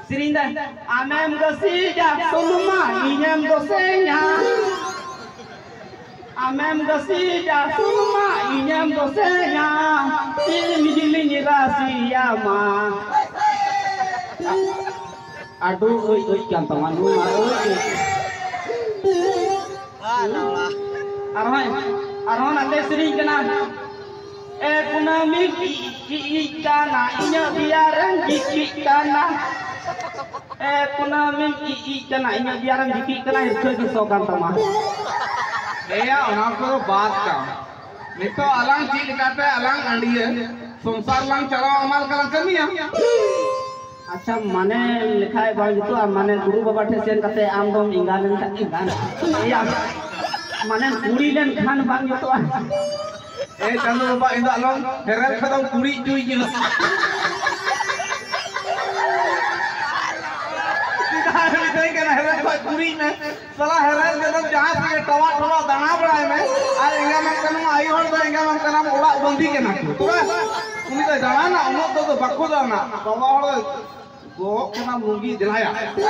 Serinda amem gasida sulma inyam dosenya amem gasida sulma inyam dosenya ilmi rahasia ma aduh oi jantangan lu arwah nanti sering kena kunami kana inya biaran kana kunami kana inya biaran kana itu disokan tama ya orang ko बात का नितो अलग चीज काटे अलग अंडिए संसार lang चलाओ अमल कला कमिया अच्छा माने लिखाए बाल तो माने गुरु बाबा ठे सेन कते आम दम इंगालन का इंगान या माने कुड़ी लेन खान बांग तो चांदो बाबा इंदा लोग हेरल खदम कुड़ी जुई जिन कुड़ी में सला हेरल खदम जहां से टवा टवा दाना बड़ाए में आ इंगा में कनु आई और तो इंगा में कना ओला बंदी के ना तो उनी तो दाना ना उनो तो बखो दाना बाबा और गो कना मुंगी दिलाया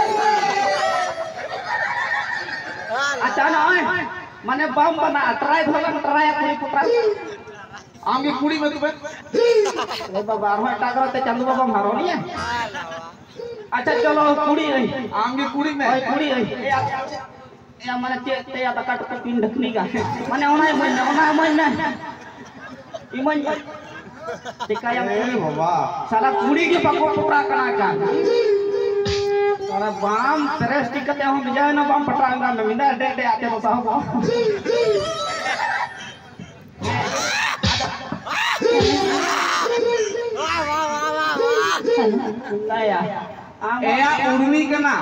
अच्छा ना माने बम बना ट्राई भगन ट्राई कुड़ी पुत्रा आमगे कुड़ी में तू ए बाबा आरो टागर ते चंदू बाबा मारो नहीं अच्छा चलो कुड़ी आई आमगे कुड़ी में कुड़ी आई या माने ते या तका टक पिन ढकनी का माने ओना महीना इमन tika yang ini bawa salah kuri ke pakok putra kena kan salah bam teres tiket yang bisa na bam petrang kan minta dek ate to sah bam ya uruni kena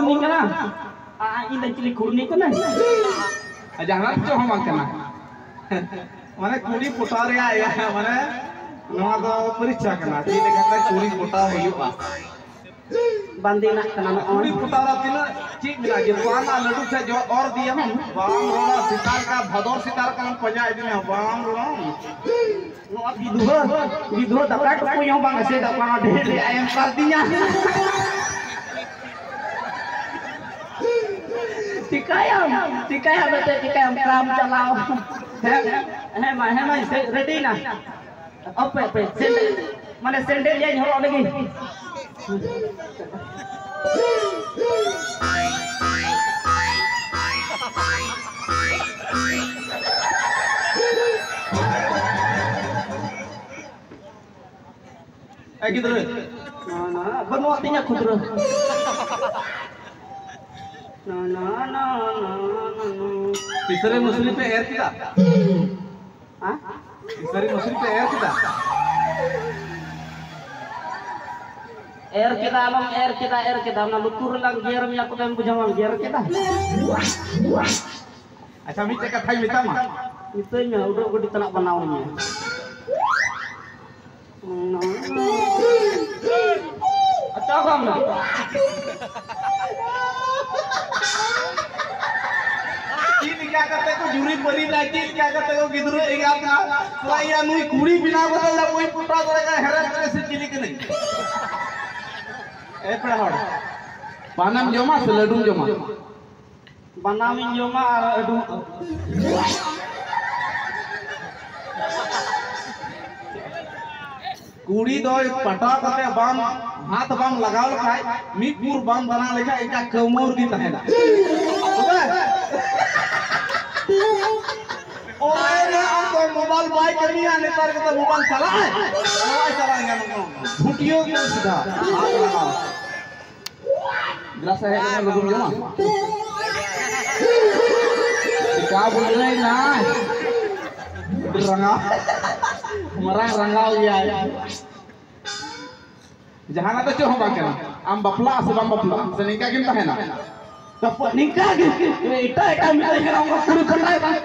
ini cili kurni kena jangan coba makan mana kuri putar ya mana नवा तो परीक्षा करना ती लेकर के कुड़ी पोटा होयुआ बंदी ना करना कुड़ी पोटारा तिना चीज मिला जे पाना लड्डू से जो और दिया हम बाम रोड़ा सितार का भदौर सितार का हम पंजा दिन बाम रोड़ा नो अब विधो दका को यो बांग से दका ढेर आयम कर दिया टिकाया बेटे टिकाया काम चलाओ है मैं रेडी ना apa sendal mana sendal yang horok lagi gitu deh nah benar artinya kudro Isari muslim pe air kita Hah? Isari muslim pe air kita air kita na lutur lang gear mi aku kan bujang gear kita अच्छा मी ते कथाई मिता मा itu nya udah gua di tanah panaunya अच्छा काम ना चीज क्या करते को जुरी परी लागी क्या करते को गिदरो एगा का सलाइया नुई कुड़ी बिना बदल कोई पुटा तोरेगा हेरा करे से चिली के नहीं ए पड़ाड़ पानम जमा से लड्डू जमा बनामिन joma aduh कुड़ी दो पटा करते बाम हाथ बाम लगाव खाए मीपुर बाम बना लेखा एका कमोर की तहेला ओए ना हमको मोबाइल बाय करनी है नेतार के तो मोबाइल चला है मोबाइल चलाएंगे हम भूटियों की सीधा हाथ लगाओ गिलास है ना लोगों जमा क्या बोल रहे ना रंगा मरang rangau ya jahan ada coba bakal am bapla sebab bapla senikah kita hena dapat nikah gitu itu minta kira orang kudu kenal bang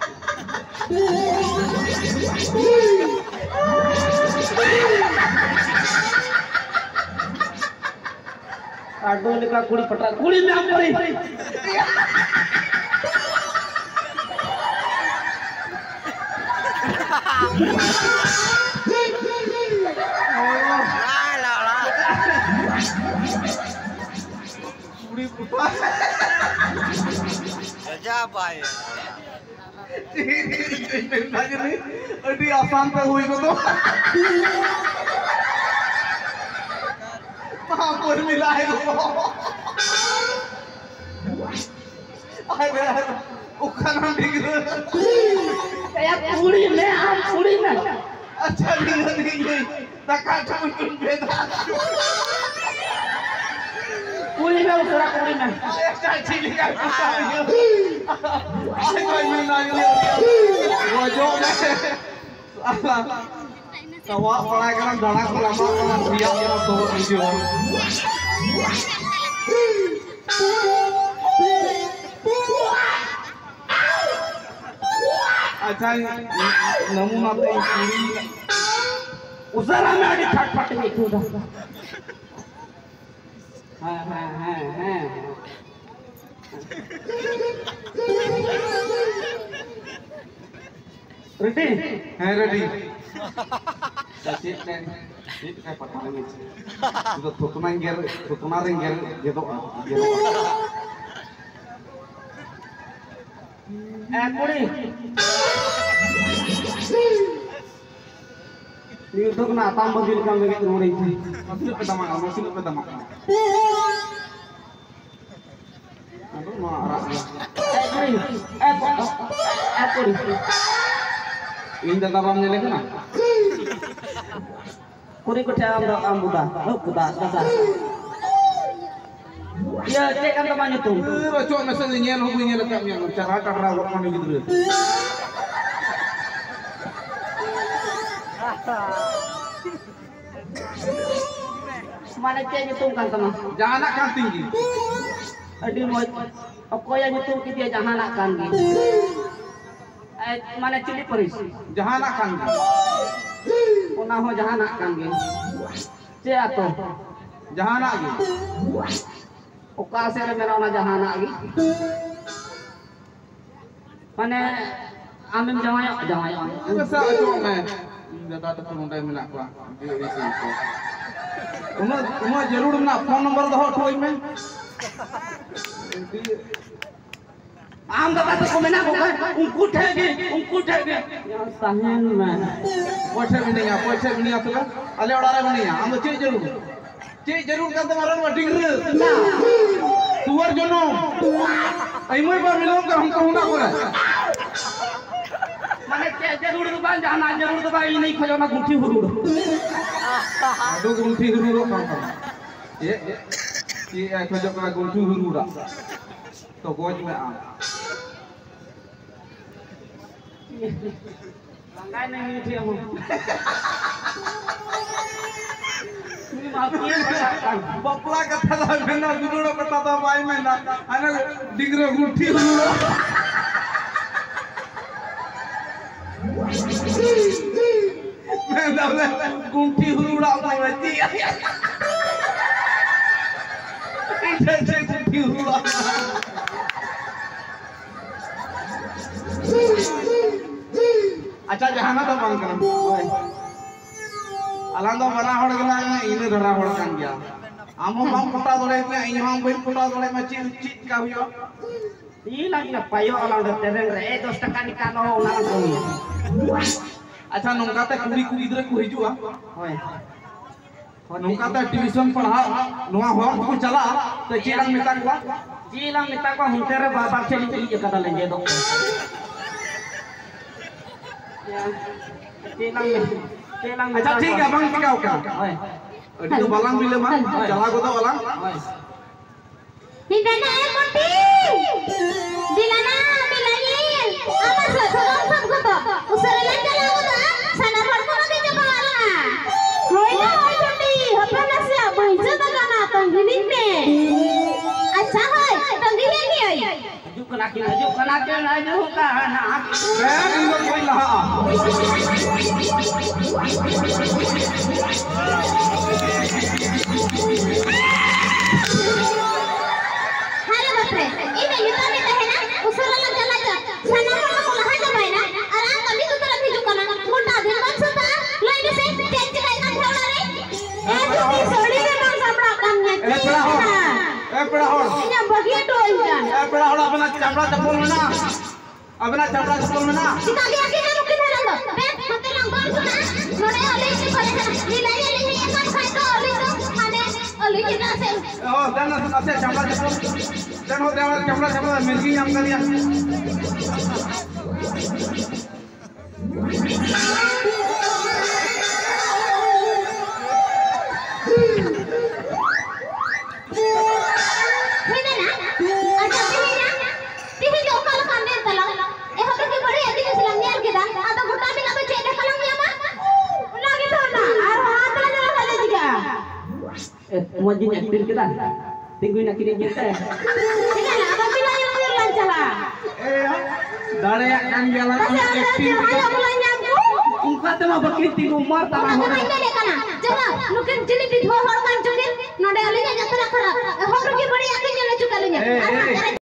aduh nikah kuli petra kuli nyamperin Kerja apa ya? Ini asan teh hui ko to. Mampun milai ko. Ada ukanan dikit. Kayak puri nih, puri nih. Acha dingin. Takkan cuma beda. Puri nih, surat puri nih. Ayah caci lihat kita. Ayah menanya. Wajah nih. Allah. Tawa pelai kan dalam lama kan dia yang tahu video. अच्छा नमूना तो पूरी उसरा में आगे छटपट में कूदा हाँ रेडी है ready seat kayak patah lagi itu tutunan ringger gitu puri ini untuk kena tambah di dalam begitu nuri masih pertama aduh marah puri ini dalam nyelek na puri ko cakap dah kamu dah ya cek kan temannya tuh cok masa nyel hubungnya lekapnya cara rawat mana gitu mana cek nyetung kan teman jangan akan tinggi adi mau aku yang nyetung dia jangan akan gitu mana cili peris jangan akan punah ho jangan akan gitu cek atau jangan lagi Oka sere merona jahana lagi. Mana amim jawaya. Masa cuma मैं ज़्यादा तो मुंडे मिला को ये सही को उन्हें जरूर ना फोन नंबर दो ठोई में आम दादा तो कोमेना को उनको ठेगे यार सहन में पैसे भी नहीं आ तो अले ओडारे भी नहीं हम तो चीज जरूर करते मारन वटिंग रे ना तुवर जनो अइमय पर मिलो कर हम कहूं ना करे माने के जरूर दुकान जाना जरूर दुकान ई नहीं खोजो ना गुठी हुरुड़ दो गुंठी हुरुड़ काम ये खोजो का गुंठी हुरुड़ तो गोज में आ लंगाई नहीं थे हम बपला कथा ला मेना दुडो कथा तो बाई में ना अने डिगरे गुठी हुरुड़ मैं दाले गुंठी हुरुड़ा पावती इसे गुंठी हुरुड़ा अच्छा जहाना तो बांग करना अलांग तो बना हड़ गला इने धरा हड़ कान गया आमो बाम पटा दरे के इन हम बइन पटा दरे में चीज का हुयो ई लगी ना पायो अलांग तेरेन रे 10 टका निकालो ओना को अच्छा नोंकाते कुड़ी को इधर को हिजुआ होय नोंकाते ट्यूशन पढ़ा नोआ हो को चला तो चेलांग मिता को हुनते रे बाबा चली ई कदा लेंगे दो चेलांग अच्छा ठीक है बंग टिकाओ का होय अडी तो बालांग मिले मा चला को तो बालांग होय Hindana Monty, Dilana Bilangin, apa sekarang sanggup tak? Usahanya jalan udah, sana pergi lagi ke bawah. Hoi Monty, apa nasi apa itu tak kena tanggiling ni? अच्छा है तंगी है नहीं है aju kena aju का ना मैं इनको कोई लहा हेलो बच्चे ini kita ni dah na usara lang jalan aja sana mana ko lahan jamai na aram kami tu तरफ हिजू करना मोटा दिन बन सकता लाइन से टेंशन नहीं ना थोड़ा रे ए छोटी सोड़ी में कौन सा बड़ा काम है ए बड़ा हो ina bagian tu insan. Pernah orang pernah capra cepul mana? Abena capra cepul mana? Kita lagi nak mungkin ada tu. Nanti langgar tu na. Nore oleh si kolej. Nilai ni yang kan saya tu oleh tu. Ane oleh kita se. Oh, dan nanti capra cepul. Dan hotel capra cepul milki yang kalian. Mau aktif kita, tungguin nak kirim kita. Tidak lah, tapi lah yang lancar lah. Dari yang jalan aktif. Ungkap tu mah berkiti rumah tanah Aku orang. main deh kana. Jangan, mungkin jadi di bawah orang kan jadi. Node alihnya jatuh lah kerap. Orang pergi beri aku jalan juga alihnya.